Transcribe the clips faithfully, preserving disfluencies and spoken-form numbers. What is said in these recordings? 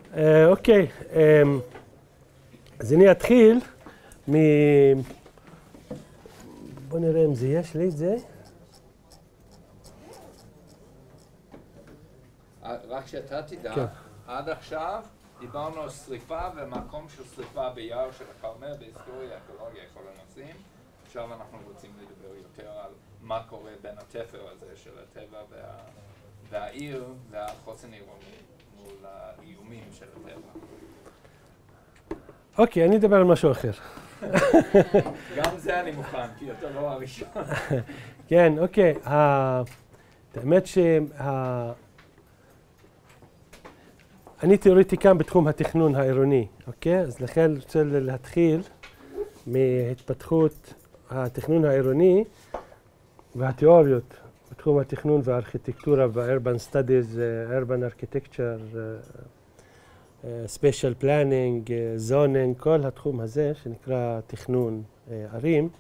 אוקיי, אז אני אתחיל מ... בוא נראה אם זה יש לי את זה. רק שאתה תדע, עד עכשיו דיברנו על שריפה ומקום של שריפה ביער של הכרמל, בהיסטוריה, אקולוגיה, כל הנושאים. עכשיו אנחנו רוצים לדבר יותר על מה קורה בין התפר הזה של הטבע וה... והעיר והחוסן עירוני מול האיומים של הטבע. אוקיי, אני אדבר על משהו אחר. גם זה אני מוכן, כי אתה לא הראשון. כן, אוקיי. האמת שה... אני תיאורטיקן בתחום התכנון העירוני, אוקיי? אז לכן אני רוצה להתחיל מהתפתחות התכנון העירוני והתיאוריות בתחום התכנון והארכיטקטורה ב-urban studies, urban architecture, special planning, zoning, כל התחום הזה שנקרא תכנון ערים.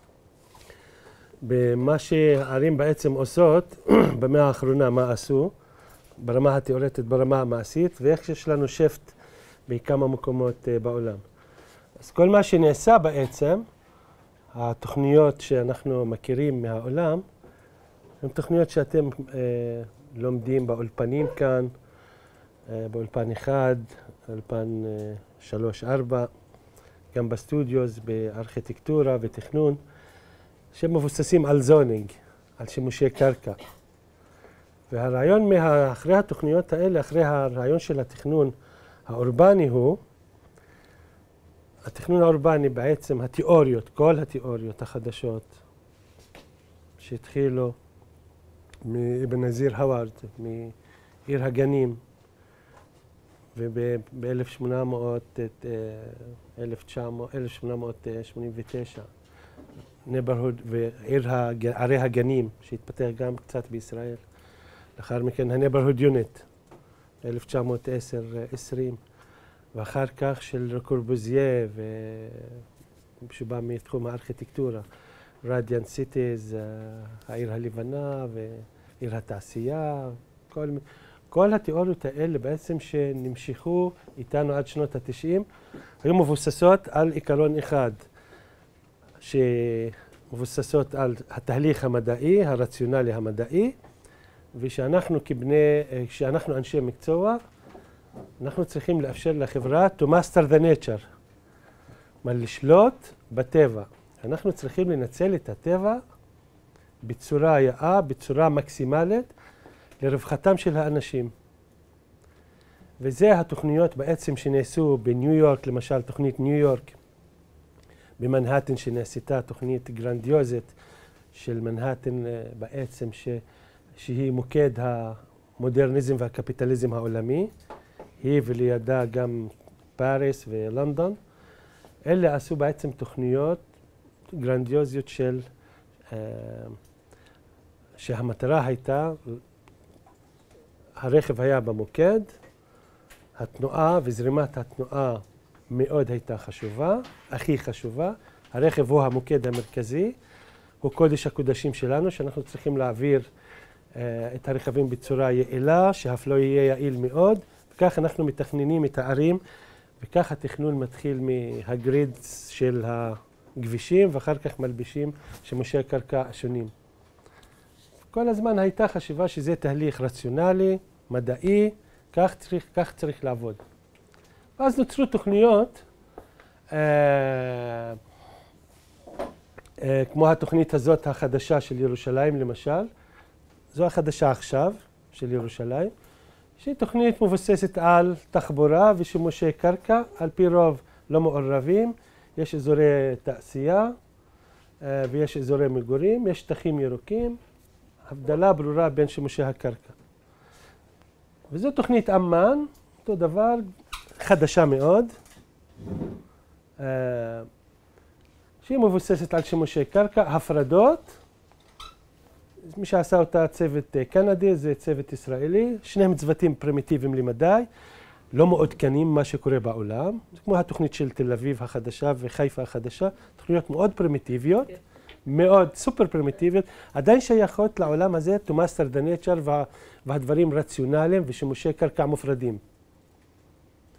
במה שערים בעצם עושות במאה האחרונה, מה עשו, ברמה התיאורטית, ברמה המעשית, ואיך שיש לנו שפט בכמה מקומות בעולם. אז כל מה שנעשה בעצם, התוכניות שאנחנו מכירים מהעולם, הן תוכניות שאתם אה, לומדים באולפנים כאן, אה, באולפן אחד, אולפן אה, שלוש, ארבע, גם בסטודיוס, בארכיטקטורה ותכנון, שמבוססים על זונינג, על שימושי קרקע. והרעיון מה, אחרי התוכניות האלה, אחרי הרעיון של התכנון האורבני הוא, התכנון האורבני בעצם, התיאוריות, כל התיאוריות החדשות שהתחילו מאבן נזיר הווארד, מעיר הגנים, וב-אלף שמונה מאות שמונים ותשע, נייברהוד וערי הגנים, שהתפתח גם קצת בישראל. לאחר מכן הנייברהוד יוניט, אלף תשע מאות עשר עשרים, ואחר כך של קורבוזיה, שבא מתחום הארכיטקטורה, רדיאנט סיטיז, העיר הלבנה ועיר התעשייה, כל, כל התיאוריות האלה בעצם שנמשכו איתנו עד שנות התשעים, היו מבוססות על עיקרון אחד, שמבוססות על התהליך המדעי, הרציונלי המדעי, ושאנחנו כבני, כשאנחנו אנשי מקצוע, אנחנו צריכים לאפשר לחברה to master the nature, מה לשלוט בטבע. אנחנו צריכים לנצל את הטבע בצורה יאה, בצורה מקסימלית, לרווחתם של האנשים. וזה התוכניות בעצם שנעשו בניו יורק, למשל תוכנית ניו יורק, במנהטן שנעשתה תוכנית גרנדיוזית של מנהטן בעצם, ש... שהיא מוקד המודרניזם והקפיטליזם העולמי, היא ולידה גם פריס ולונדון. אלה עשו בעצם תוכניות גרנדיוזיות של, שהמטרה הייתה, הרכב היה במוקד, התנועה וזרימת התנועה מאוד הייתה חשובה, הכי חשובה. הרכב הוא המוקד המרכזי, הוא קודש הקודשים שלנו, שאנחנו צריכים להעביר את הרכבים בצורה יעילה, שהפלוא יהיה יעיל מאוד, וכך אנחנו מתכננים את הערים, וכך התכנון מתחיל מהגריד של הכבישים, ואחר כך מלבישים שימושי קרקע השונים. כל הזמן הייתה חשיבה שזה תהליך רציונלי, מדעי, כך צריך, כך צריך לעבוד. ואז נוצרו תוכניות, אה, אה, כמו התוכנית הזאת החדשה של ירושלים למשל, זו החדשה עכשיו של ירושלים, שהיא תוכנית מבוססת על תחבורה ושימושי קרקע, על פי רוב לא מעורבים, יש אזורי תעשייה ויש אזורי מגורים, יש שטחים ירוקים, הבדלה ברורה בין שימושי הקרקע. וזו תוכנית אמן, אותו דבר, חדשה מאוד, שהיא מבוססת על שימושי קרקע, הפרדות, מי שעשה אותה צוות קנדי, זה צוות ישראלי, שניהם צוותים פרימיטיביים למדי, לא מעודכנים מה שקורה בעולם, זה כמו התוכנית של תל אביב החדשה וחיפה החדשה, תוכניות מאוד פרימיטיביות, okay. מאוד סופר פרימיטיביות, עדיין שייכות לעולם הזה, to master the nature, וה, והדברים רציונליים ושימושי קרקע מופרדים.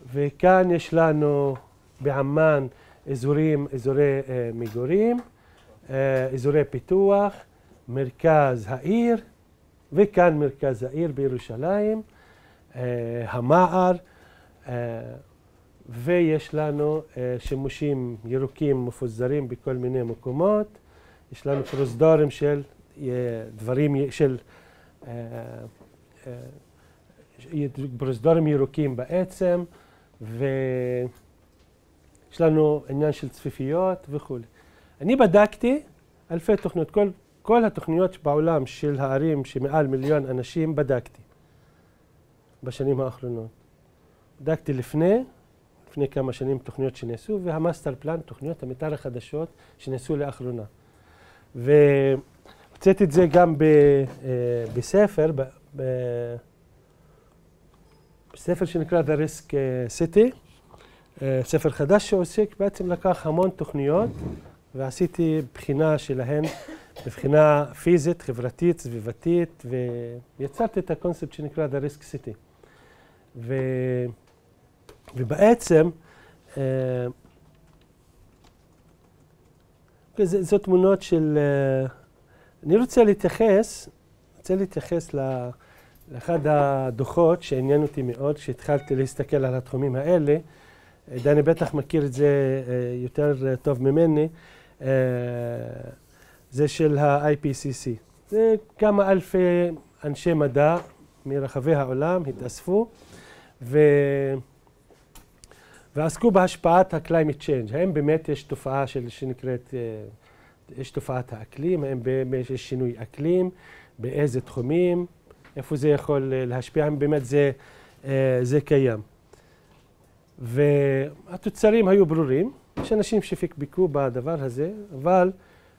וכאן יש לנו בעמן אזורים, אזורי אה, מגורים, אה, אזורי פיתוח, מרכז העיר, וכאן מרכז העיר בירושלים, אה, המער, אה, ויש לנו אה, שימושים ירוקים מפוזרים בכל מיני מקומות. יש לנו פרוזדורים של אה, דברים של אה, אה, פרוזדורים ירוקים בעצם, ויש לנו עניין של צפיפיות וכו'. אני בדקתי אלפי תוכניות, כל, כל התוכניות בעולם של הערים שמעל מיליון אנשים בדקתי בשנים האחרונות. בדקתי לפני, לפני כמה שנים תוכניות שנעשו, והמאסטר פלן, תוכניות המתאר החדשות שנעשו לאחרונה. והוצאתי את זה גם ב, בספר, ב, ב, בספר שנקרא The Risk City, ספר חדש שעוסק, בעצם לקח המון תוכניות, ועשיתי בחינה שלהן, בבחינה פיזית, חברתית, סביבתית, ויצרתי את הקונספט שנקרא The Risk City. ו... ובעצם, זו תמונות של, אני רוצה להתייחס, רוצה להתייחס לאחד הדוחות שעניין אותי מאוד, כשהתחלתי להסתכל על התחומים האלה. דני בטח מכיר את זה יותר טוב ממני, זה של ה-איי פי סי סי. זה כמה אלפי אנשי מדע מרחבי העולם התאספו, ו... ועסקו בהשפעת ה-climate change. האם באמת יש תופעה של, שנקראת, יש תופעת האקלים, האם באמת יש שינוי אקלים, באיזה תחומים, איפה זה יכול להשפיע, האם באמת זה, זה קיים. והתוצרים היו ברורים, יש אנשים שפקפקו בדבר הזה, אבל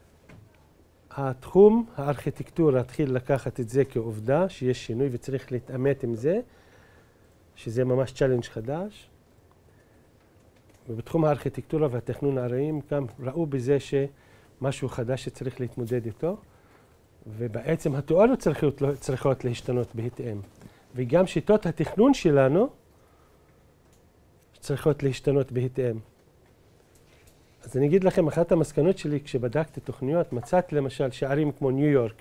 התחום, הארכיטקטורה, התחיל לקחת את זה כעובדה, שיש שינוי וצריך להתאמת עם זה, שזה ממש צ'אלנג' חדש. ובתחום הארכיטקטורה והתכנון העריים גם ראו בזה שמשהו חדש שצריך להתמודד איתו, ובעצם התיאוריות צריכות, צריכות להשתנות בהתאם. וגם שיטות התכנון שלנו צריכות להשתנות בהתאם. אז אני אגיד לכם, אחת המסקנות שלי כשבדקתי תוכניות, מצאתי למשל שערים כמו ניו יורק,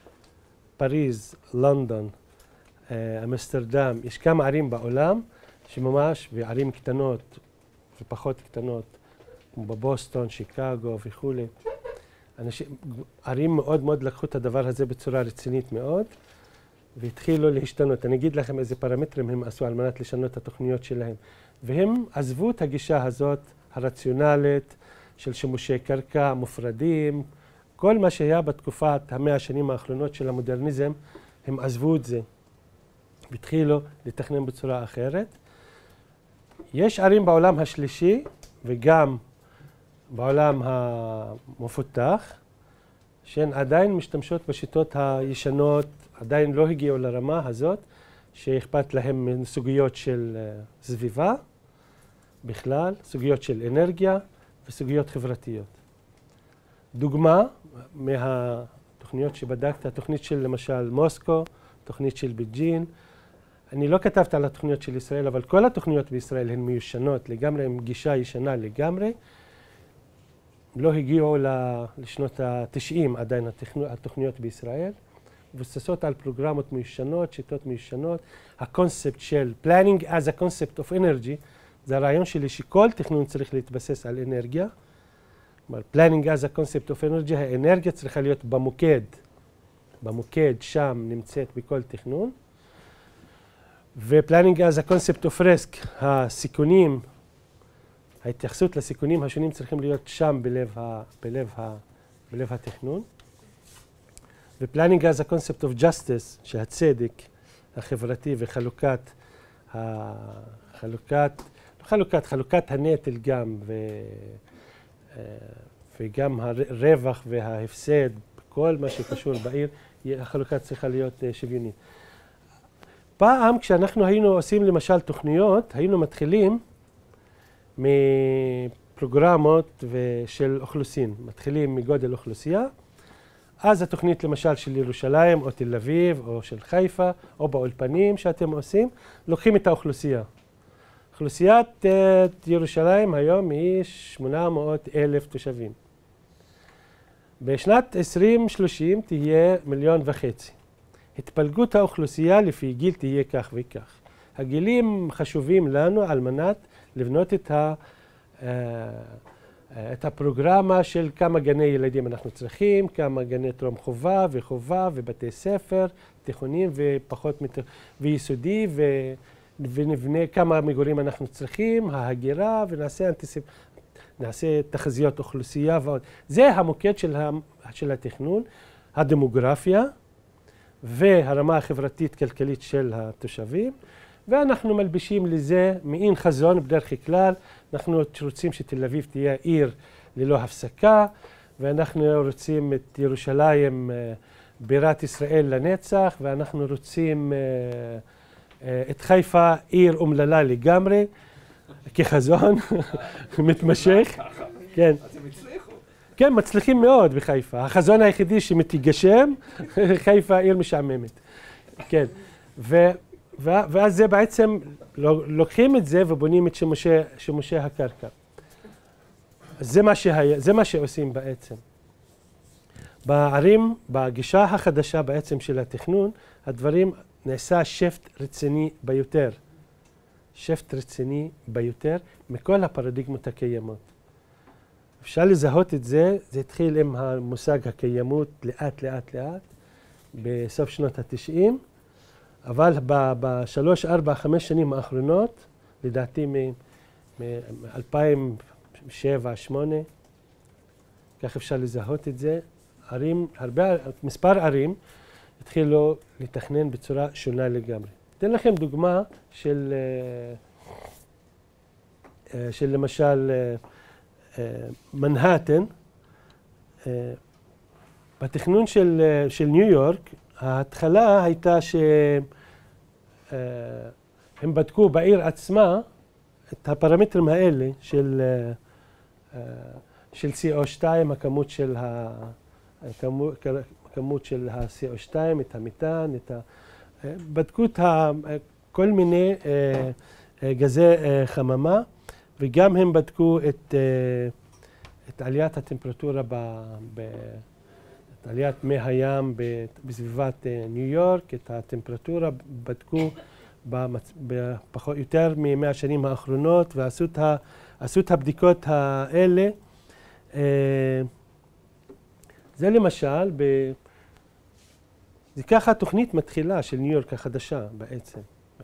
פריז, לונדון, אמסטרדם, יש כמה ערים בעולם שממש, וערים קטנות ופחות קטנות, כמו בבוסטון, שיקגו וכו'. אנשים, ערים מאוד מאוד לקחו את הדבר הזה בצורה רצינית מאוד, והתחילו להשתנות. אני אגיד לכם איזה פרמטרים הם עשו על מנת לשנות את התוכניות שלהם. והם עזבו את הגישה הזאת, הרציונלית, של שימושי קרקע, מופרדים, כל מה שהיה בתקופת המאה השנים האחרונות של המודרניזם, הם עזבו את זה, והתחילו לתכנן בצורה אחרת. יש ערים בעולם השלישי, וגם בעולם המפותח, שהן עדיין משתמשות בשיטות הישנות, עדיין לא הגיעו לרמה הזאת, שאכפת להם מסוגיות של סביבה בכלל, סוגיות של אנרגיה וסוגיות חברתיות. דוגמה מהתוכניות שבדקת, התוכנית של למשל מוסקו, תוכנית של בייג'ין. אני לא כתבתי על התוכניות של ישראל, אבל כל התוכניות בישראל הן מיושנות לגמרי, עם גישה ישנה לגמרי. לא הגיעו לשנות ה-תשעים עדיין התוכניות בישראל. מבוססות על פרוגרמות מיושנות, שיטות מיושנות. הקונספט של planning as a concept of energy, זה הרעיון שלי שכל תכנון צריך להתבסס על אנרגיה. כלומר, planning as a concept of energy, האנרגיה צריכה להיות במוקד. במוקד שם נמצאת בכל תכנון. ו-planning as a concept of risk, הסיכונים, ההתייחסות לסיכונים השונים צריכים להיות שם בלב, ה, בלב, ה, בלב התכנון. ו-planning as a concept of justice, שהצדק החברתי וחלוקת, החלוקת, חלוקת, חלוקת הנטל גם, ו, וגם הרווח וההפסד, כל מה שקשור בעיר, החלוקה צריכה להיות שוויונית. פעם כשאנחנו היינו עושים למשל תוכניות, היינו מתחילים מפרוגרמות של אוכלוסין, מתחילים מגודל אוכלוסייה, אז התוכנית למשל של ירושלים או תל אביב או של חיפה או באולפנים שאתם עושים, לוקחים את האוכלוסייה. אוכלוסיית ירושלים היום היא שמונה מאות אלף תושבים. בשנת עשרים שלושים תהיה מיליון וחצי. התפלגות האוכלוסייה לפי גיל תהיה כך וכך. הגילים חשובים לנו על מנת לבנות את, ה, את הפרוגרמה של כמה גני ילדים אנחנו צריכים, כמה גני טרום חובה וחובה ובתי ספר, תיכונים ופחות ויסודי, ו, ונבנה כמה מגורים אנחנו צריכים, ההגירה, ונעשה אנטיסיפ... נעשה תחזיות אוכלוסייה ועוד. זה המוקד של, ה, של התכנון, הדמוגרפיה והרמה החברתית-כלכלית של התושבים, ואנחנו מלבישים לזה מעין חזון בדרך כלל. אנחנו רוצים שתל אביב תהיה עיר ללא הפסקה, ואנחנו רוצים את ירושלים בירת ישראל לנצח, ואנחנו רוצים את חיפה עיר אומללה לגמרי, כחזון מתמשך. כן. אז הם הצליחו. כן, מצליחים מאוד בחיפה. החזון היחידי שמתגשם, חיפה עיר משעממת. כן. ו... ואז זה בעצם, לוקחים את זה ובונים את שימושי, שימושי הקרקע. זה מה שהיה, זה מה שעושים בעצם. בערים, בגישה החדשה בעצם של התכנון, הדברים נעשה שפט רציני ביותר. שפט רציני ביותר מכל הפרדיגמות הקיימות. אפשר לזהות את זה, זה התחיל עם המושג הקיימות לאט לאט לאט, בסוף שנות התשעים, אבל בשלוש, ארבע, חמש שנים האחרונות, לדעתי מ-אלפיים ושבע, שמונה, כך אפשר לזהות את זה, ערים, הרבה, מספר ערים התחילו לתכנן בצורה שונה לגמרי. אתן לכם דוגמה של, של למשל מנהטן. בתכנון של, של ניו יורק, ההתחלה הייתה שהם בדקו בעיר עצמה את הפרמטרים האלה של, של סי או שתיים, הכמות של, ה, הכמות, הכמות של ה-סי או שתיים, את המתאן, את ה, בדקו את ה, כל מיני גזי חממה, וגם הם בדקו את, את עליית הטמפרטורה ב... ב את עליית מי הים בסביבת ניו יורק, את הטמפרטורה בדקו בפחות יותר מ-מאה השנים האחרונות, ועשו את, ה, עשו את הבדיקות האלה. זה למשל, ב, זה ככה תוכנית מתחילה של ניו יורק החדשה בעצם,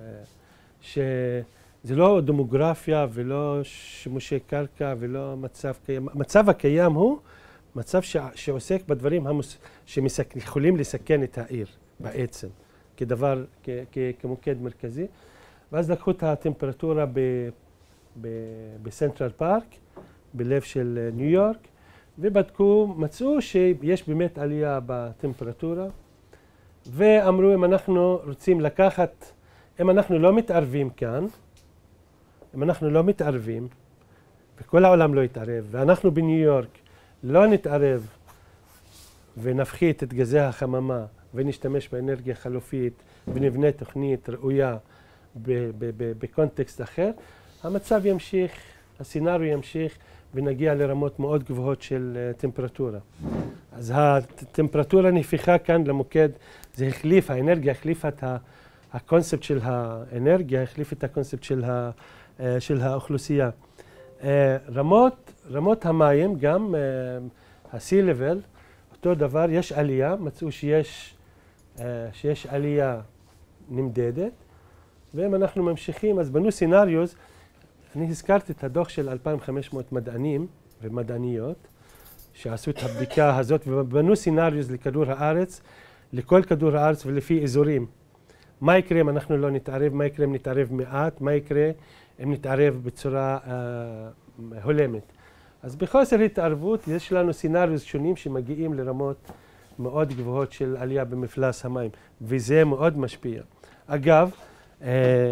שזה לא דמוגרפיה ולא שימושי קרקע ולא מצב קיים. המצב הקיים הוא מצב שעוסק בדברים שיכולים לסכן את העיר בעצם, כדבר, כמוקד מרכזי. ואז לקחו את הטמפרטורה בסנטרל פארק, בלב של ניו יורק, ובדקו, מצאו שיש באמת עלייה בטמפרטורה, ואמרו אם אנחנו רוצים לקחת, אם אנחנו לא מתערבים כאן, אם אנחנו לא מתערבים, וכל העולם לא יתערב, ואנחנו בניו יורק, לא נתערב ונפחית את גזי החממה ונשתמש באנרגיה חלופית ונבנה תוכנית ראויה בקונטקסט אחר, המצב ימשיך, הסצנריו ימשיך ונגיע לרמות מאוד גבוהות של טמפרטורה. אז הטמפרטורה נהפכה כאן למוקד, זה החליף, האנרגיה החליפה את הקונספט של האנרגיה, החליף את הקונספט של, ה, של האוכלוסייה. רמות, רמות המים, גם ה-sea level, אותו דבר, יש עלייה, מצאו שיש, שיש עלייה נמדדת, ואם אנחנו ממשיכים, אז בנו סינריוז, אני הזכרתי את הדוח של אלפיים וחמש מאות מדענים ומדעניות, שעשו את הבדיקה הזאת, ובנו סינריוז לכדור הארץ, לכל כדור הארץ ולפי אזורים. מה יקרה אם אנחנו לא נתערב, מה יקרה אם נתערב מעט, מה יקרה אם נתערב בצורה uh, הולמת. אז בחוסר התערבות יש לנו סינריוז שונים שמגיעים לרמות מאוד גבוהות של עלייה במפלס המים, וזה מאוד משפיע. אגב, uh,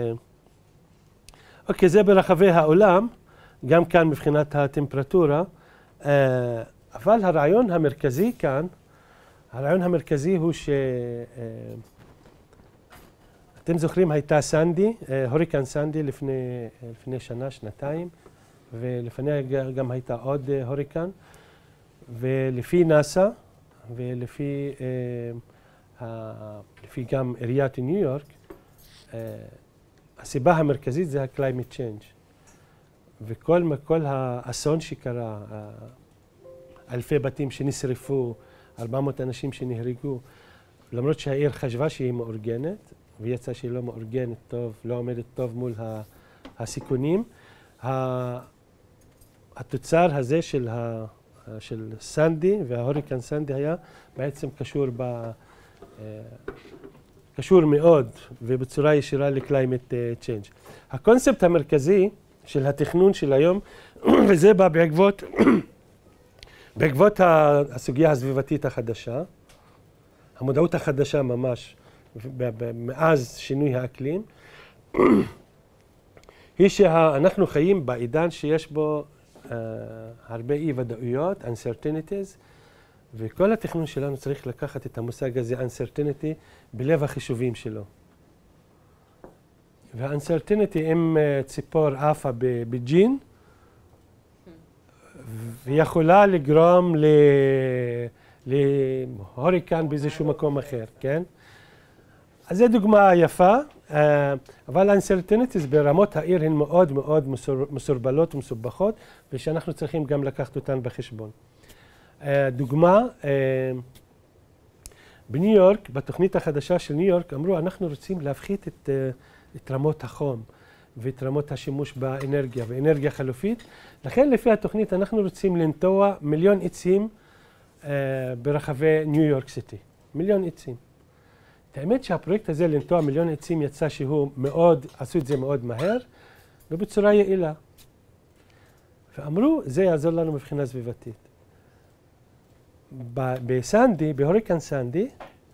אוקיי, זה ברחבי העולם, גם כאן מבחינת הטמפרטורה, uh, אבל הרעיון המרכזי כאן, הרעיון המרכזי הוא ש... Uh, אתם זוכרים, הייתה סנדי, הוריקן סנדי לפני, לפני שנה, שנתיים, ולפניה גם הייתה עוד הוריקן, ולפי נאסא, ולפי לפי גם עיריית ניו יורק, הסיבה המרכזית זה ה-climate change. וכל כל האסון שקרה, אלפי בתים שנשרפו, ארבע מאות אנשים שנהרגו, למרות שהעיר חשבה שהיא מאורגנת, ויצא שהיא לא מאורגנת טוב, לא עומדת טוב מול הסיכונים, התוצר הזה של, ה, של סנדי וההוריקן סנדי היה בעצם קשור, ב, קשור מאוד ובצורה ישירה ל-climate change. הקונספט המרכזי של התכנון של היום, וזה בא בעקבות, בעקבות הסוגיה הסביבתית החדשה, המודעות החדשה ממש, מאז שינוי האקלים, היא שאנחנו חיים בעידן שיש בו uh, הרבה אי-ודאויות, uncertainties, וכל התכנון שלנו צריך לקחת את המושג הזה, uncertainty, בלב החישובים שלו. וה-uncertainty, אם uh, ציפור עפה בג'ין, ויכולה לגרום ל... להוריקן באיזשהו מקום אחר, כן? אז זו דוגמה יפה, אבל ה-uncertainties ברמות העיר הן מאוד מאוד מסורבלות ומסובכות, ושאנחנו צריכים גם לקחת אותן בחשבון. דוגמה, בניו יורק, בתוכנית החדשה של ניו יורק, אמרו, אנחנו רוצים להפחית את, את רמות החום ואת רמות השימוש באנרגיה, באנרגיה חלופית. לכן, לפי התוכנית, אנחנו רוצים לנטוע מיליון עצים ברחבי ניו יורק סיטי. מיליון עצים. האמת שהפרויקט הזה לנטוע מיליון עצים יצא שהוא מאוד, עשו את זה מאוד מהר ובצורה יעילה. ואמרו, זה יעזור לנו מבחינה סביבתית. בסנדי, בהוריקן סנדי,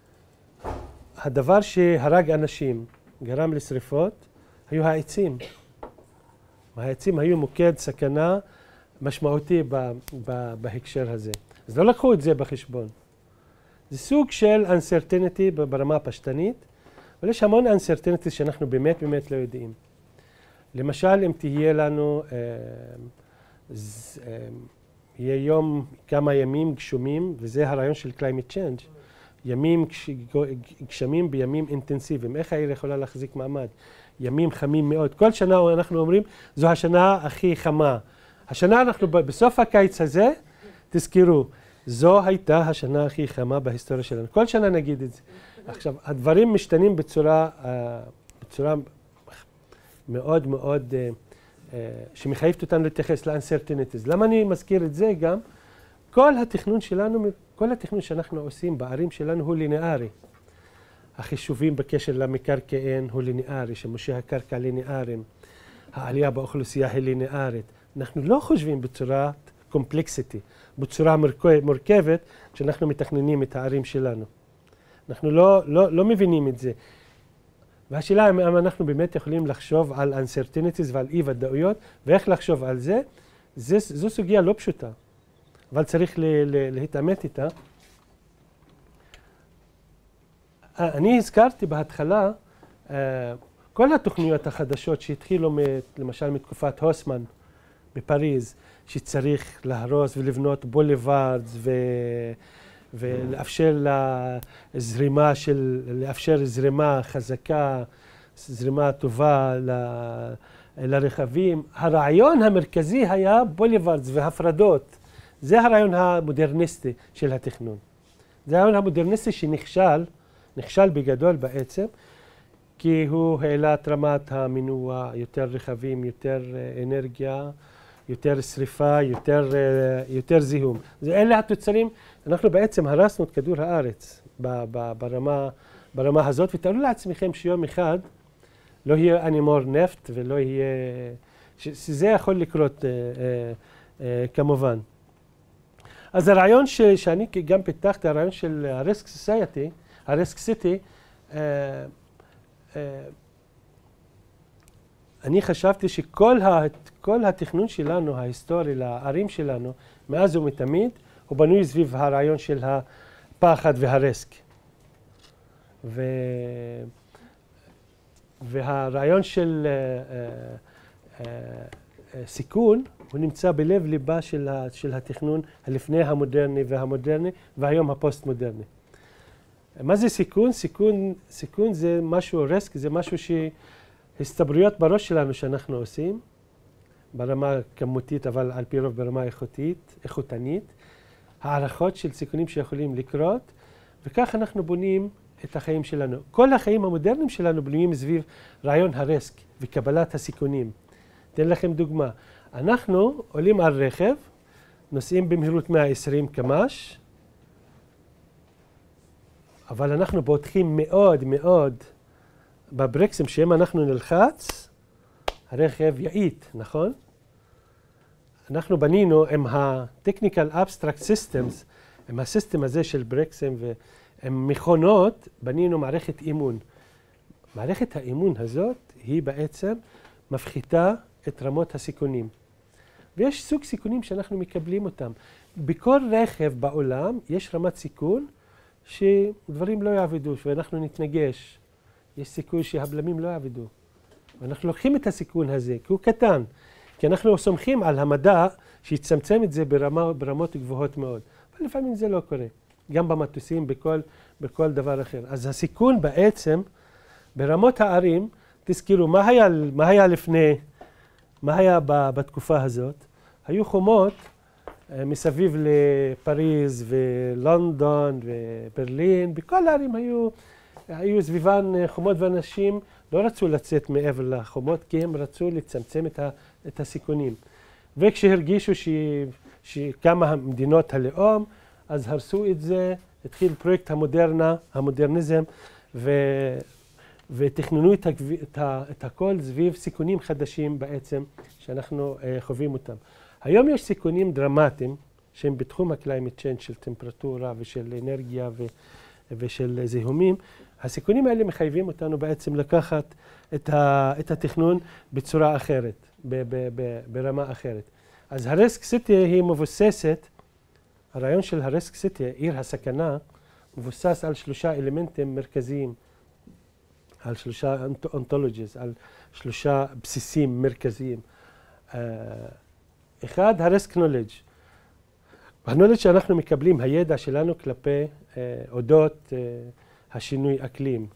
הדבר שהרג אנשים, גרם לשריפות, היו העצים. העצים היו מוקד סכנה משמעותי בהקשר הזה. אז לא לקחו את זה בחשבון. זה סוג של uncertainty ברמה הפשטנית, אבל יש המון uncertainty שאנחנו באמת באמת לא יודעים. למשל, אם תהיה לנו, אה, ז, אה, יהיה יום, כמה ימים גשומים, וזה הרעיון של climate change, ימים גשמים בימים אינטנסיביים. איך העיר יכולה להחזיק מעמד? ימים חמים מאוד. כל שנה אנחנו אומרים, זו השנה הכי חמה. השנה אנחנו בסוף הקיץ הזה, תזכרו, זו הייתה השנה הכי חמה בהיסטוריה שלנו. כל שנה נגיד את זה. עכשיו, הדברים משתנים בצורה, בצורה מאוד מאוד, שמחייבת אותנו להתייחס ל-uncertainties. למה אני מזכיר את זה גם? כל התכנון שלנו, כל התכנון שאנחנו עושים בערים שלנו הוא ליניארי. החישובים בקשר למקרקעין הוא ליניארי, שימושי הקרקע ליניאריים. העלייה באוכלוסייה היא ליניארית. אנחנו לא חושבים בצורה קומפלקסיטי, בצורה מורכבת, כשאנחנו מתכננים את הערים שלנו. אנחנו לא, לא, לא מבינים את זה. והשאלה אם אנחנו באמת יכולים לחשוב על uncertainties ועל אי ודאויות, ואיך לחשוב על זה, זה זו סוגיה לא פשוטה, אבל צריך ל, ל, להתאמת איתה. אני הזכרתי בהתחלה, כל התוכניות החדשות שהתחילו למשל מתקופת הוסמן בפריז, שצריך להרוס ולבנות בוליוורדס ו... ולאפשר לזרימה של, לאפשר זרימה חזקה, זרימה טובה ל... לרכבים. הרעיון המרכזי היה בוליוורדס והפרדות. זה הרעיון המודרניסטי של התכנון. זה הרעיון המודרניסטי שנכשל, נכשל בגדול בעצם, כי הוא העלה את רמת המינוע, יותר רכבים, יותר אנרגיה, יותר שריפה, יותר, יותר זיהום. אלה התוצרים, אנחנו בעצם הרסנו את כדור הארץ ברמה, ברמה הזאת, ותארו לעצמכם שיום אחד לא יהיה אנימור נפט ולא יהיה, שזה יכול לקרות אה, אה, אה, כמובן. אז הרעיון ש, שאני גם פיתחתי, הרעיון של ה-Risk Society, ה-Risk City, אה, אה, אני חשבתי שכל ה, כל התכנון שלנו, ההיסטורי, לערים שלנו, מאז ומתמיד, הוא בנוי סביב הרעיון של הפחד והריסק. והרעיון של uh, uh, uh, סיכון הוא נמצא בלב ליבה של, ה, של התכנון הלפני המודרני והמודרני והיום הפוסט-מודרני. מה זה סיכון? סיכון, סיכון זה משהו, רסק, זה משהו שהסתברויות בראש שלנו שאנחנו עושים, ברמה כמותית, אבל על פי רוב ברמה איכותית, איכותנית, הערכות של סיכונים שיכולים לקרות, וכך אנחנו בונים את החיים שלנו. כל החיים המודרניים שלנו בנויים סביב רעיון הרסק וקבלת הסיכונים. אתן לכם דוגמה. אנחנו עולים על רכב, נוסעים במהירות מאה ועשרים קמ"ש, אבל אנחנו בוטחים מאוד מאוד בברקסים שאם אנחנו נלחץ, הרכב יאית, נכון? אנחנו בנינו עם ה-Technical Abstract Systems, עם הסיסטם הזה של ברקסים ועם מכונות, בנינו מערכת אימון. מערכת האימון הזאת היא בעצם מפחיתה את רמות הסיכונים. ויש סוג סיכונים שאנחנו מקבלים אותם. בכל רכב בעולם יש רמת סיכון שדברים לא יעבדו, ואנחנו נתנגש. יש סיכוי שהבלמים לא יעבדו. ואנחנו לוקחים את הסיכון הזה, כי הוא קטן. כי אנחנו סומכים על המדע שיצמצם את זה ברמה, ברמות גבוהות מאוד. אבל לפעמים זה לא קורה. גם במטוסים, בכל, בכל דבר אחר. אז הסיכון בעצם, ברמות הערים, תזכרו, מה היה, מה היה לפני, מה היה בתקופה הזאת? היו חומות מסביב לפריז ולונדון וברלין, בכל הערים היו, היו סביבן חומות ואנשים לא רצו לצאת מעבר לחומות כי הם רצו לצמצם את, ה, את הסיכונים. וכשהרגישו ש, שכמה מדינות הלאום, אז הרסו את זה, התחיל פרויקט המודרנה, המודרניזם, ו, ותכננו את, הגב, את, ה, את הכל סביב סיכונים חדשים בעצם שאנחנו uh, חווים אותם. היום יש סיכונים דרמטיים שהם בתחום ה-climate change של טמפרטורה ושל אנרגיה ו, ושל זיהומים. הסיכונים האלה מחייבים אותנו בעצם לקחת את, ה, את התכנון בצורה אחרת, ב, ב, ב, ברמה אחרת. אז הרסק סיטי היא מבוססת, הרעיון של הרסק סיטי, עיר הסכנה, מבוסס על שלושה אלמנטים מרכזיים, על שלושה אונתולוגיות, על שלושה בסיסים מרכזיים. אחד, הרסק נולדג'. הנולדג' שאנחנו מקבלים, הידע שלנו כלפי אודות השינוי אקלים.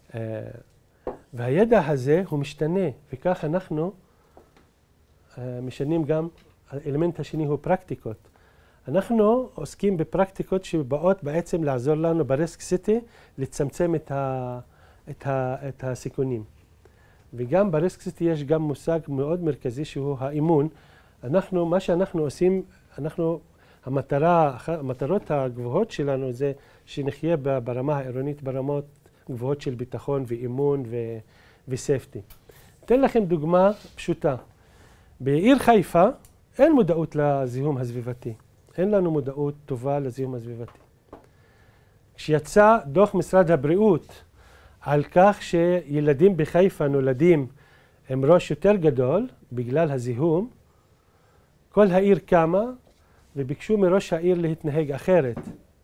והידע הזה הוא משתנה, וכך אנחנו משנים גם, האלמנט השני הוא פרקטיקות. אנחנו עוסקים בפרקטיקות שבאות בעצם לעזור לנו ברסק סיטי לצמצם את, ה, את, ה, את הסיכונים. וגם ברסק סיטי יש גם מושג מאוד מרכזי שהוא האימון. אנחנו, מה שאנחנו עושים, אנחנו, המטרה, המטרות הגבוהות שלנו זה שנחיה ברמה העירונית, ברמות גבוהות של ביטחון ואימון וסייפטי. אתן לכם דוגמה פשוטה. בעיר חיפה אין מודעות לזיהום הסביבתי. אין לנו מודעות טובה לזיהום הסביבתי. כשיצא דוח משרד הבריאות על כך שילדים בחיפה נולדים עם ראש יותר גדול בגלל הזיהום, כל העיר קמה וביקשו מראש העיר להתנהג אחרת.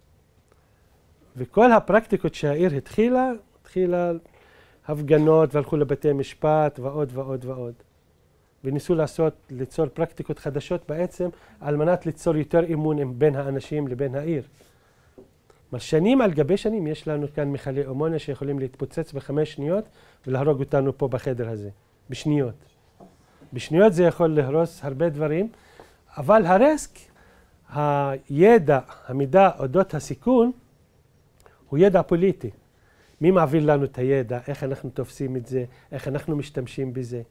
וכל הפרקטיקות שהעיר התחילה, התחילה הפגנות והלכו לבתי משפט ועוד ועוד ועוד. וניסו לעשות, ליצור פרקטיקות חדשות בעצם על מנת ליצור יותר אמון בין האנשים לבין העיר. שנים על גבי שנים יש לנו כאן מכלי אמוניה שיכולים להתפוצץ בחמש שניות ולהרוג אותנו פה בחדר הזה, בשניות. בשניות זה יכול להרוס הרבה דברים, אבל הרסק, הידע, המידע אודות הסיכון, הוא ידע פוליטי. מי מעביר לנו את הידע, איך אנחנו תופסים את זה, איך אנחנו משתמשים בזה.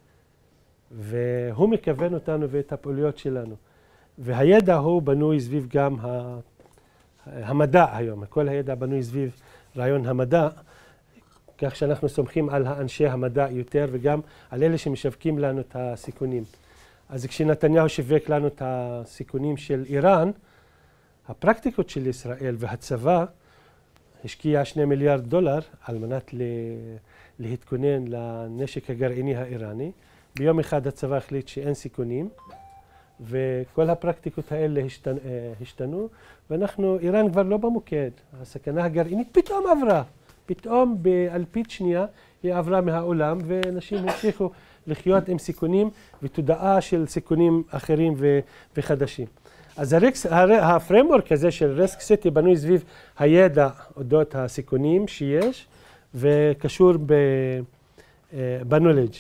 והוא מכוון אותנו ואת הפעוליות שלנו. והידע הוא בנוי סביב גם המדע היום. כל הידע בנוי סביב רעיון המדע, כך שאנחנו סומכים על אנשי המדע יותר וגם על אלה שמשווקים לנו את הסיכונים. אז כשנתניהו שיווק לנו את הסיכונים של איראן, הפרקטיקות של ישראל והצבא השקיע שני מיליארד דולר על מנת להתכונן לנשק הגרעיני האיראני. ביום אחד הצבא החליט שאין סיכונים, וכל הפרקטיקות האלה השתנ... השתנו, ואנחנו, איראן כבר לא במוקד. הסכנה הגרעינית פתאום עברה. פתאום באלפית שנייה היא עברה מהעולם, ואנשים המשיכו לחיות עם סיכונים ותודעה של סיכונים אחרים וחדשים. אז הפריימוורק הזה של ריסק סיטי בנוי סביב הידע אודות הסיכונים שיש, וקשור בנולדג'.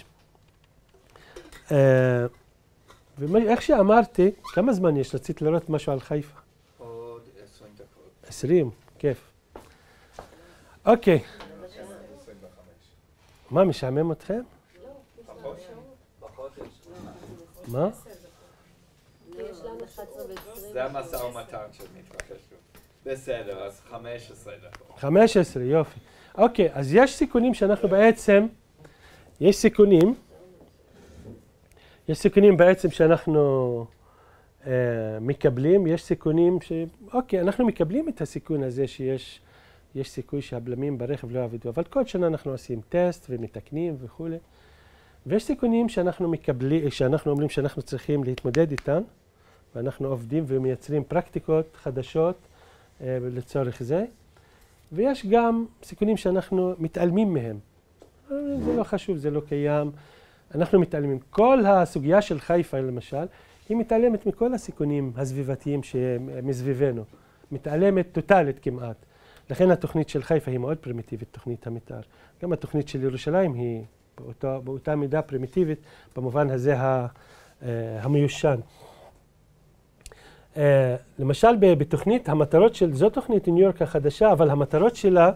ואיך שאמרתי, כמה זמן יש? רציתי לראות משהו על חיפה. עוד עשרים דקות. עשרים, כיף. אוקיי. מה, משעמם אתכם? מה? זה המשא ומתן שמתרחש. בסדר, אז חמש עשרה דקות. חמש עשרה, יופי. אוקיי, אז יש סיכונים שאנחנו בעצם, יש סיכונים, יש סיכונים בעצם שאנחנו אה, מקבלים, יש סיכונים ש... אוקיי, אנחנו מקבלים את הסיכון הזה שיש יש סיכוי שהבלמים ברכב לא יעבדו, אבל כל שנה אנחנו עושים טסט ומתקנים וכו'. ויש סיכונים שאנחנו מקבלים, שאנחנו אומרים שאנחנו צריכים להתמודד איתן, ואנחנו עובדים ומייצרים פרקטיקות חדשות אה, לצורך זה. ויש גם סיכונים שאנחנו מתעלמים מהם. זה לא חשוב, זה לא קיים. אנחנו מתעלמים. כל הסוגיה של חיפה, למשל, היא מתעלמת מכל הסיכונים הסביבתיים שמסביבנו. מתעלמת טוטלית כמעט. לכן התוכנית של חיפה היא מאוד פרימיטיבית, תוכנית המתאר. גם התוכנית של ירושלים היא באותה, באותה מידה פרימיטיבית, במובן הזה המיושן. למשל, בתוכנית, המטרות של, זו תוכנית ניו יורק החדשה, אבל המטרות שלה,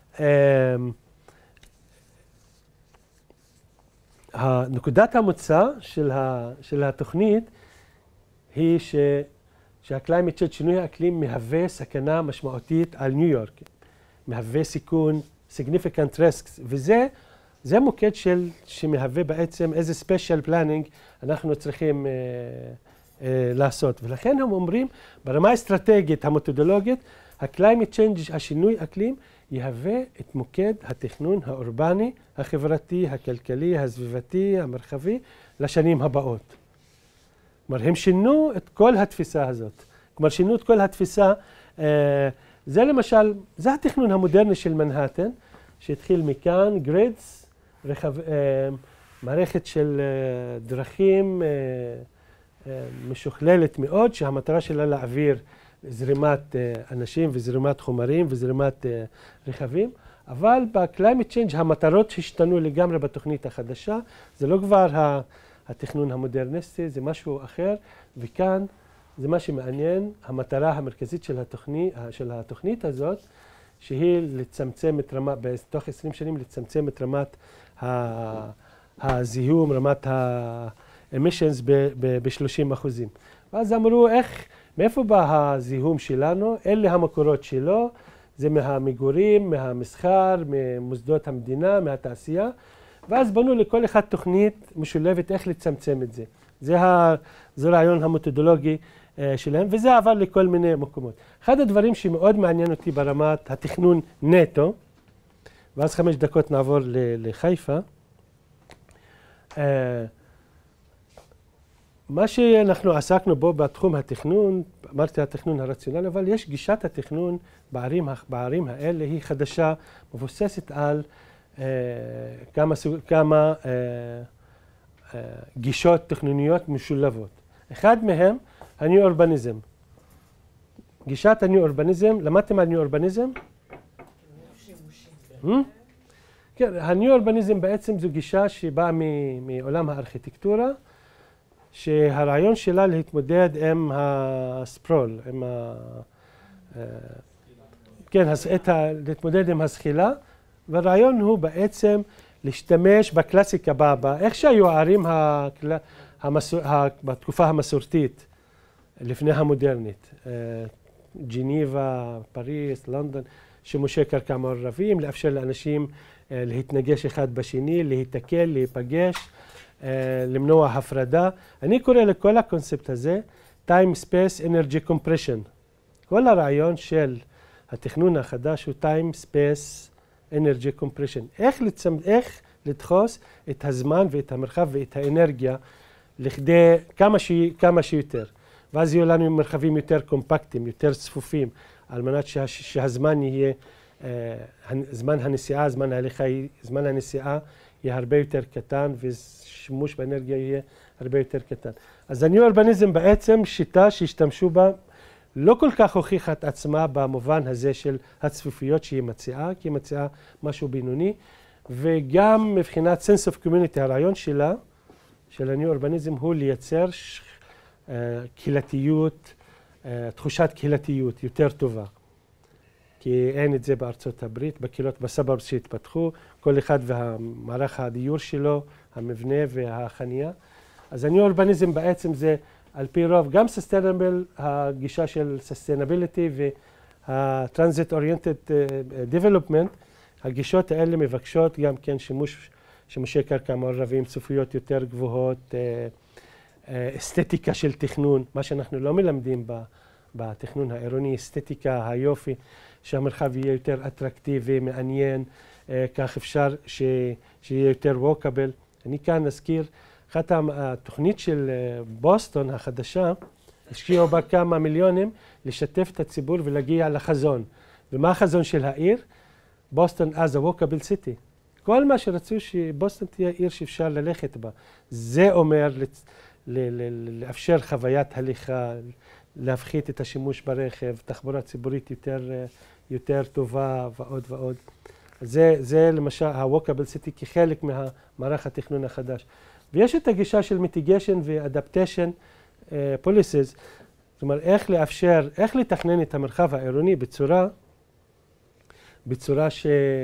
נקודת המוצא של, ה, של התוכנית היא ש, שהקליימט צ'יינג', שינוי האקלים, מהווה סכנה משמעותית על ניו יורק. מהווה סיכון, significant risks, וזה זה מוקד של, שמהווה בעצם איזה special planning אנחנו צריכים אה, אה, לעשות. ולכן הם אומרים, ברמה האסטרטגית, המתודולוגית, הקליימט צ'יינג', השינוי אקלים, יהווה את מוקד התכנון האורבני, החברתי, הכלכלי, הסביבתי, המרחבי, לשנים הבאות. כלומר, הם שינו את כל התפיסה הזאת. כלומר, שינו את כל התפיסה. אה, זה למשל, זה התכנון המודרני של מנהטן, שהתחיל מכאן, גרידס, רחב, אה, מערכת של אה, דרכים אה, אה, משוכללת מאוד, שהמטרה שלה להעביר זרימת אה, אנשים וזרימת חומרים וזרימת אה, רכבים. אבל בקליימט צ'יינג' המטרות השתנו לגמרי בתוכנית החדשה. זה לא כבר התכנון המודרניסטי, זה משהו אחר, וכאן זה מה שמעניין, המטרה המרכזית של התוכנית, של התוכנית הזאת, שהיא לצמצם את רמת, בתוך עשרים שנים לצמצם את רמת הזיהום, רמת ה-emissions ב-שלושים אחוזים. ואז אמרו, איך, מאיפה בא הזיהום שלנו? אלה המקורות שלו, זה מהמגורים, מהמסחר, ממוסדות המדינה, מהתעשייה, ואז בנו לכל אחד תוכנית משולבת איך לצמצם את זה. זה, ה, זה הרעיון המתודולוגי שלהם, וזה עבר לכל מיני מקומות. אחד הדברים שמאוד מעניין אותי ברמת התכנון נטו, ואז חמש דקות נעבור לחיפה, מה שאנחנו עסקנו בו בתחום התכנון, אמרתי התכנון הרציונלי, אבל יש גישת התכנון בערים, בערים האלה, היא חדשה, מבוססת על אה, כמה, כמה אה, אה, גישות תכנוניות משולבות. אחד מהם, הניו אורבניזם. גישת הניו אורבניזם, למדתם על ניו אורבניזם? כן, הניו אורבניזם בעצם זו גישה שבאה מעולם הארכיטקטורה, שהרעיון שלה להתמודד עם הספרול, עם ה... כן, להתמודד עם הזחילה, והרעיון הוא בעצם להשתמש בקלאסיקה הבאה, איך שהיו הערים בתקופה המסורתית, לפני המודרנית, ג'ניבה, פריס, לונדון, שימושי קרקע מעורבים, לאפשר לאנשים להתנגש אחד בשני, להתקל, להיפגש, למנוע הפרדה. אני קורא לכל הקונספט הזה time space energy compression. כל הרעיון של התכנון החדש הוא time space energy compression. איך, לצמ... איך לדחוס את הזמן ואת המרחב ואת האנרגיה לכדי כמה, ש... כמה שיותר. ואז יהיו לנו מרחבים יותר קומפקטיים, יותר צפופים, על מנת שה... שהזמן יהיה זמן הנסיעה, זמן ההליכה, זמן הנסיעה יהיה הרבה יותר קטן ושימוש באנרגיה יהיה הרבה יותר קטן. אז הניאו-אורבניזם בעצם שיטה שהשתמשו בה לא כל כך הוכיחה את עצמה במובן הזה של הצפיפויות שהיא מציעה, כי היא מציעה משהו בינוני, וגם מבחינת sense of community, הרעיון שלה, של הניאו-אורבניזם, הוא לייצר uh, קהילתיות, uh, תחושת קהילתיות יותר טובה. כי אין את זה בארצות הברית, בקהילות בסאברבס שהתפתחו, כל אחד והמערך הדיור שלו, המבנה והחניה. אז הניאו-אורבניזם בעצם זה על פי רוב גם sustainable, הגישה של sustainability וה-transit oriented development, הגישות האלה מבקשות גם כן שימוש, שימושי קרקע מעורבים, צפיפויות יותר גבוהות, אסתטיקה של תכנון, מה שאנחנו לא מלמדים בתכנון העירוני, אסתטיקה, היופי, שהמרחב יהיה יותר אטרקטיבי, מעניין, כך אפשר שיהיה יותר ווקאבל. אני כאן אזכיר, אחת התוכנית של בוסטון החדשה, השקיעו בה כמה מיליונים לשתף את הציבור ולהגיע לחזון. ומה החזון של העיר? בוסטון as a walkable city. כל מה שרצו שבוסטון תהיה עיר שאפשר ללכת בה. זה אומר לאפשר חוויית הליכה, להפחית את השימוש ברכב, תחבורה ציבורית יותר, יותר טובה ועוד ועוד. זה, זה למשל ה-walkable city כחלק מהמערך התכנון החדש. ויש את הגישה של mitigation ו-adaptation uh, policies, זאת אומרת, איך לאפשר, איך לתכנן את המרחב העירוני בצורה, בצורה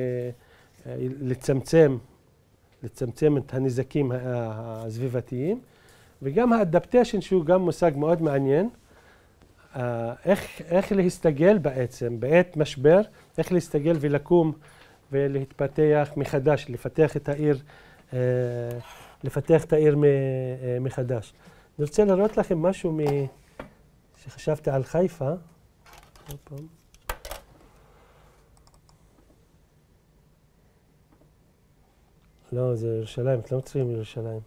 שלצמצם, לצמצם את הנזקים הסביבתיים, וגם ה-adaptation שהוא גם מושג מאוד מעניין, uh, איך, איך להסתגל בעצם, בעת משבר, איך להסתגל ולקום ולהתפתח מחדש, לפתח את העיר, uh, לפתח את העיר מחדש. אני רוצה להראות לכם משהו מ... שחשבתי על חיפה. לא, זה ירושלים, אתם לא צריכים ירושלים.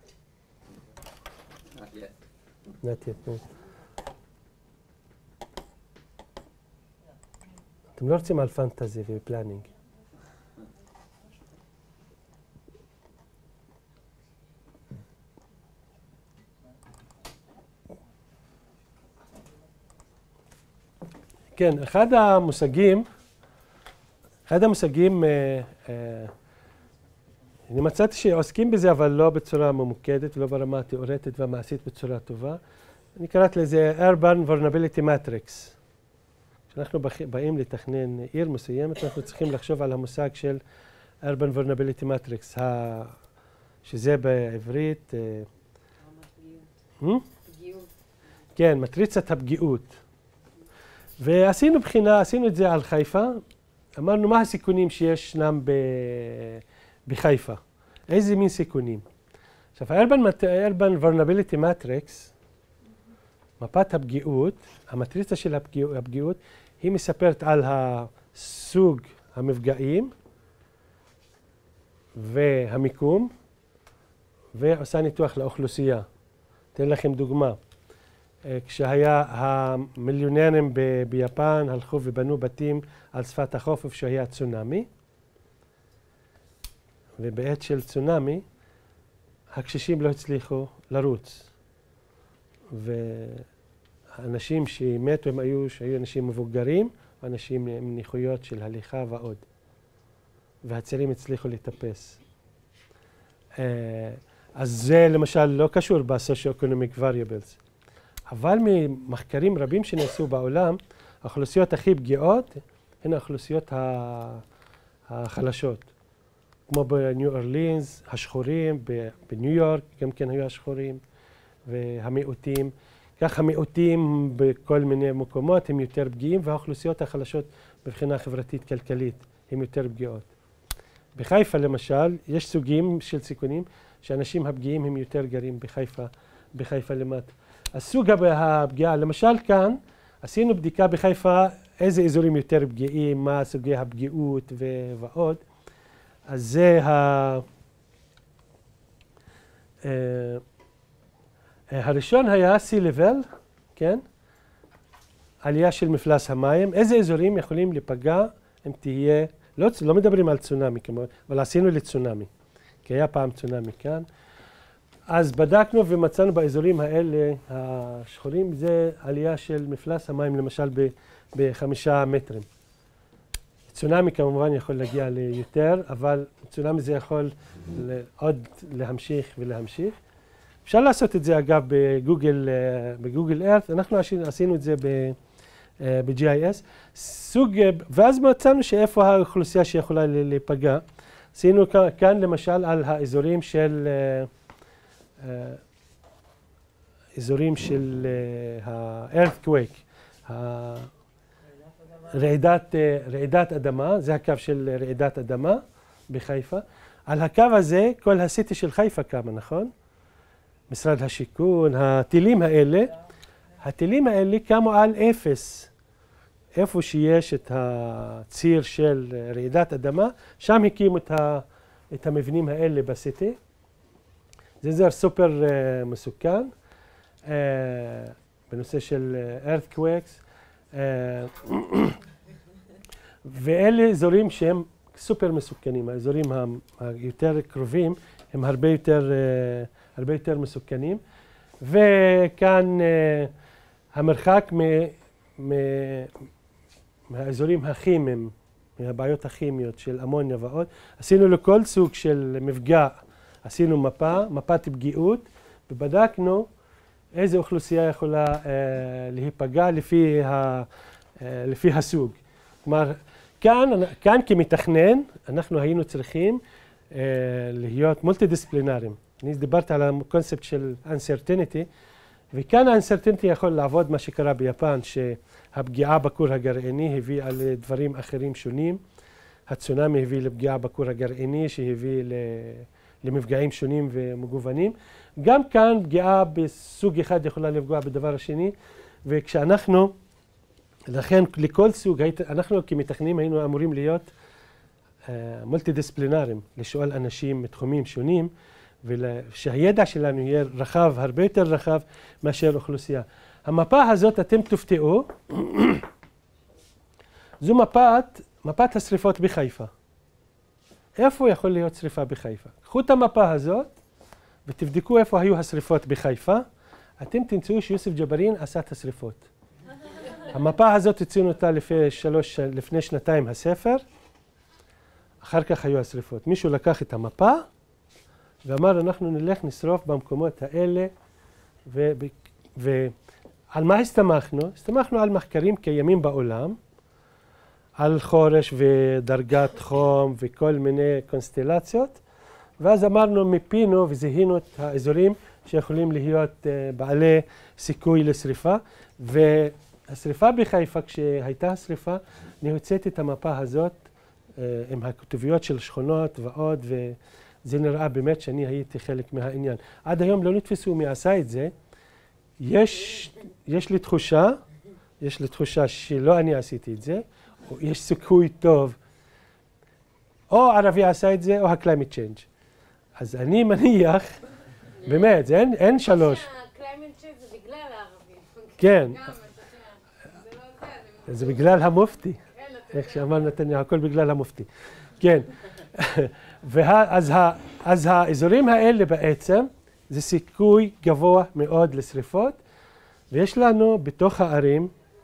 Not yet. Not yet, no. אתם לא רוצים על פנטזי ופלנינג. כן, אחד המושגים, אחד המושגים, אה, אה, אני מצאתי שעוסקים בזה, אבל לא בצורה ממוקדת, ולא ברמה התיאורטית והמעשית בצורה טובה. אני קראתי לזה Urban Vulnerability Matrix. כשאנחנו באים לתכנן עיר מסוימת, אנחנו צריכים לחשוב על המושג של Urban Vulnerability Matrix, ה... שזה בעברית... פגיעות. פגיעות. כן, מטריצת הפגיעות. ועשינו בחינה, עשינו את זה על חיפה, אמרנו מה הסיכונים שישנם בחיפה, איזה מין סיכונים. עכשיו, ה-Urban Vulnerability Matrix, מפת הפגיעות, המטריצה של הפגיעות, היא מספרת על הסוג המפגעים והמיקום, ועושה ניתוח לאוכלוסייה. אתן לכם דוגמה. כשהיה המיליונרים ביפן הלכו ובנו בתים על שפת החוף שהיה צונאמי, ובעת של צונאמי הקשישים לא הצליחו לרוץ, והאנשים שמתו הם היו, שהיו אנשים מבוגרים, אנשים עם נכויות של הליכה ועוד, והצעירים הצליחו לטפס. אז זה למשל לא קשור ב-socio-economic variables. אבל ממחקרים רבים שנעשו בעולם, האוכלוסיות הכי פגיעות הן האוכלוסיות החלשות. כמו בניו אורלינס, השחורים, בניו יורק גם כן היו השחורים, והמיעוטים. כך המיעוטים בכל מיני מקומות הם יותר פגיעים, והאוכלוסיות החלשות מבחינה חברתית-כלכלית הן יותר פגיעות. בחיפה למשל, יש סוגים של סיכונים שאנשים הפגיעים הם יותר גרים בחיפה, בחיפה למטה. הסוג הפגיעה, למשל כאן, עשינו בדיקה בחיפה איזה אזורים יותר פגיעים, מה סוגי הפגיעות ועוד. אז זה ה... הראשון היה sea level, כן? עלייה של מפלס המים. איזה אזורים יכולים להיפגע אם תהיה, לא, לא מדברים על צונאמי, כמו, אבל עשינו לצונאמי, כי היה פעם צונאמי כאן. אז בדקנו ומצאנו באזורים האלה, השחורים, זה עלייה של מפלס המים, למשל ב, בחמישה מטרים. צונאמי כמובן יכול להגיע ליותר, אבל צונאמי זה יכול עוד להמשיך ולהמשיך. אפשר לעשות את זה אגב בגוגל, בגוגל ארת, אנחנו עשינו את זה ב-ג'י איי אס. סוג, ואז מצאנו שאיפה האוכלוסייה שיכולה להיפגע. עשינו כאן למשל על האזורים של, אזורים של ה-earthquake, רעידת, רעידת אדמה, זה הקו של רעידת אדמה בחיפה. על הקו הזה כל הסיטי של חיפה קמה, נכון? משרד השיכון, הטילים האלה, הטילים האלה קמו על אפס. איפה שיש את הציר של רעידת אדמה, שם הקימו את, ה, את המבנים האלה בסיטי. זה אזור סופר uh, מסוכן, uh, בנושא של uh, earthquakes. Uh, ואלה אזורים שהם סופר מסוכנים, האזורים היותר קרובים הם הרבה יותר, uh, הרבה יותר מסוכנים. וכאן uh, המרחק מ, מ, מהאזורים הכימיים, מהבעיות הכימיות של אמוניה ועוד, עשינו לכל סוג של מפגע, עשינו מפה, מפת פגיעות, ובדקנו איזו אוכלוסייה יכולה אה, להיפגע לפי, ה, אה, לפי הסוג. כלומר, כאן, כאן כמתכנן, אנחנו היינו צריכים אה, להיות מולטי-דיסציפלינריים. אני דיברתי על הקונספט של uncertainty, וכאן ה-uncertainty יכול לעבוד מה שקרה ביפן, שהפגיעה בכור הגרעיני הביאה לדברים אחרים שונים. הצונאמי הביא לפגיעה בכור הגרעיני, שהביא למפגעים שונים ומגוונים. גם כאן פגיעה בסוג אחד יכולה לפגוע בדבר השני, וכשאנחנו, לכן לכל סוג, אנחנו כמתכננים היינו אמורים להיות מולטי-דיסציפלינריים, לשאול אנשים מתחומים שונים, ושהידע שלנו יהיה רחב, הרבה יותר רחב מאשר אוכלוסייה. המפה הזאת, אתם תופתעו, זו מפת, מפת השריפות בחיפה. איפה יכול להיות שריפה בחיפה? קחו את המפה הזאת ותבדקו איפה היו השריפות בחיפה. אתם תמצאו שיוסף ג'בארין עשה את השריפות. המפה הזאת הצינו אותה לפני, שלוש, לפני שנתיים הספר, אחר כך היו השריפות. מישהו לקח את המפה ואמר, אנחנו נלך נשרוף במקומות האלה, ו, ועל מה הסתמכנו? הסתמכנו על מחקרים קיימים בעולם, על חורש ודרגת חום וכל מיני קונסטלציות, ואז אמרנו, מיפינו וזיהינו את האזורים שיכולים להיות uh, בעלי סיכוי לשריפה, והשריפה בחיפה, כשהייתה השריפה, אני הוצאתי את המפה הזאת uh, עם הכתוביות של שכונות ועוד, וזה נראה באמת שאני הייתי חלק מהעניין. עד היום לא נתפסו מי עשה את זה. יש, יש לי תחושה, יש לי תחושה שלא אני עשיתי את זה, או יש סיכוי טוב, או ערבי עשה את זה, או ה-climate change. אז אני מניח, באמת, זה אין, אין שלוש. ה-climate change זה בגלל הערבים. כן. זה לא זה. זה בגלל המופתי. איך שאמר נתניהו, הכל בגלל המופתי. כן. ואז אז האזורים האלה בעצם, זה סיכוי גבוה מאוד לשריפות, ויש לנו בתוך הערים,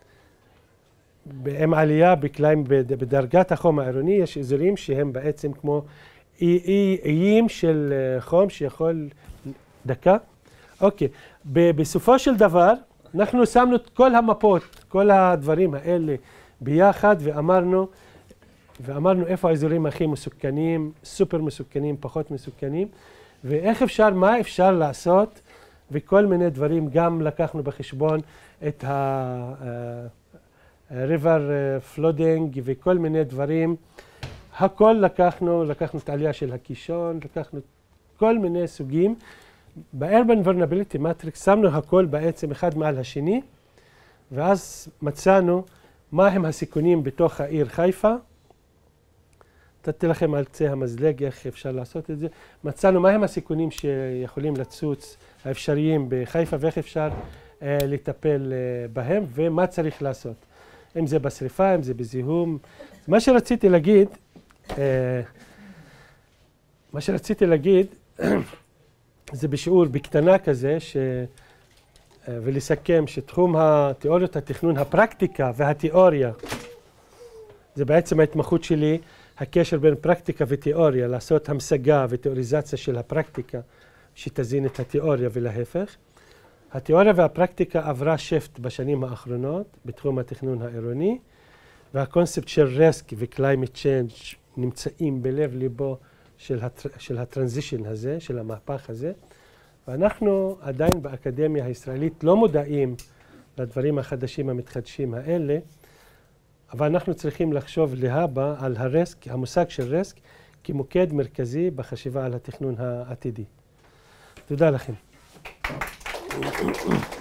עם עלייה בדרגת החום העירוני, יש אזורים שהם בעצם כמו איים של חום שיכול... דקה? אוקיי. בסופו של דבר, אנחנו שמנו את כל המפות, כל הדברים האלה ביחד, ואמרנו, ואמרנו איפה האזורים הכי מסוכנים, סופר מסוכנים, פחות מסוכנים, ואיך אפשר, מה אפשר לעשות, וכל מיני דברים. גם לקחנו בחשבון את ה... river flooding וכל מיני דברים. הכל לקחנו, לקחנו את העלייה של הקישון, לקחנו כל מיני סוגים. ב-Urban Vulnerability Matrix שמנו הכל בעצם אחד מעל השני, ואז מצאנו מה הם הסיכונים בתוך העיר חיפה. נתתי לכם על קצה המזלג איך אפשר לעשות את זה. מצאנו מה הם הסיכונים שיכולים לצוץ האפשריים בחיפה ואיך אפשר uh, לטפל uh, בהם ומה צריך לעשות. אם זה בשריפה, אם זה בזיהום. מה שרציתי להגיד, מה שרציתי להגיד, זה בשיעור בקטנה כזה, ש... ולסכם שתחום התיאוריות התכנון, הפרקטיקה והתיאוריה, זה בעצם ההתמחות שלי, הקשר בין פרקטיקה ותיאוריה, לעשות המשגה ותיאוריזציה של הפרקטיקה, שתזין את התיאוריה ולהפך. התיאוריה והפרקטיקה עברה שפט בשנים האחרונות בתחום התכנון העירוני, והקונספט של רסק ו-climate change נמצאים בלב ליבו של, הטר... של הטרנזישן הזה, של המהפך הזה. ואנחנו עדיין באקדמיה הישראלית לא מודעים לדברים החדשים המתחדשים האלה, אבל אנחנו צריכים לחשוב להבא על הרסק, המושג של רסק, כמוקד מרכזי בחשיבה על התכנון העתידי. תודה לכם.